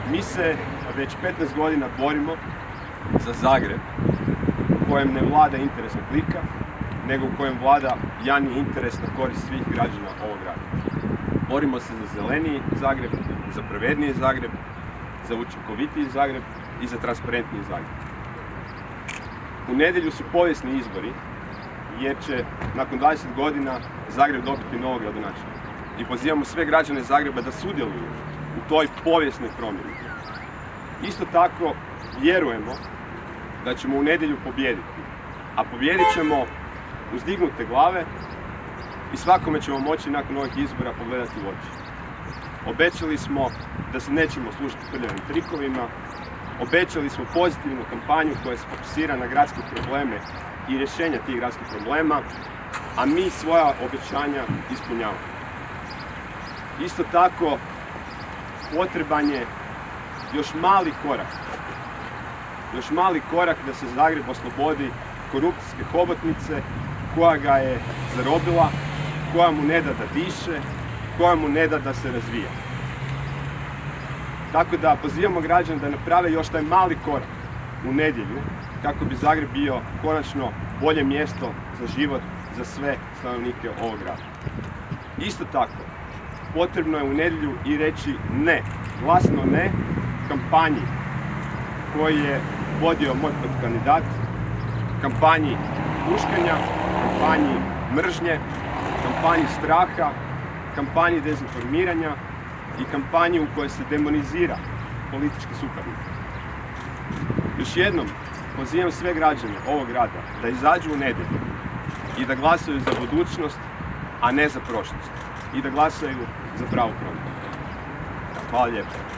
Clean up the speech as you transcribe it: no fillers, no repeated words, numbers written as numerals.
Mi se već 15 godina borimo za Zagreb u kojem ne vlada interesna klika, nego u kojem vlada javni interes na korist svih građana ovog grada. Borimo se za zeleniji Zagreb, za pravedniji Zagreb, za učinkovitiji Zagreb i za transparentniji Zagreb. U nedjelju su povijesni izbori jer će nakon 20 godina Zagreb dobiti novog gradonačelnika. I pozivamo sve građane Zagreba da sudjeluju u toj povijesnoj promjeni. Isto tako vjerujemo da ćemo u nedjelju pobijediti, a pobijedit ćemo uz dignute glave i svakome ćemo moći nakon ovih izbora pogledati u oči. Obećali smo da se nećemo služiti prljavim trikovima, obećali smo pozitivnu kampanju koja se fokusira na gradske probleme i rješenja tih gradskih problema, a mi svoja obećanja ispunjavamo. Isto tako, potreban je još mali korak da se Zagreb oslobodi korupcijske hobotnice koja ga je zarobila, koja mu ne da da diše, koja mu ne da da se razvija. Tako da pozivamo građane da naprave još taj mali korak u nedjelju kako bi Zagreb bio konačno bolje mjesto za život za sve stanovnike ovog grada. Isto tako, potrebno je u nedjelju i reći ne, glasno ne, kampanji koji je vodio moj kandidat, kampanji huškanja, kampanji mržnje, kampanji straha, kampanji dezinformiranja i kampanji u kojoj se demonizira politički suparnik. Još jednom pozivam sve građane ovog grada da izađu u nedjelju i da glasaju za budućnost, a ne za prošlost. I da glasaju za pravu promjenu. Hvala lijepo.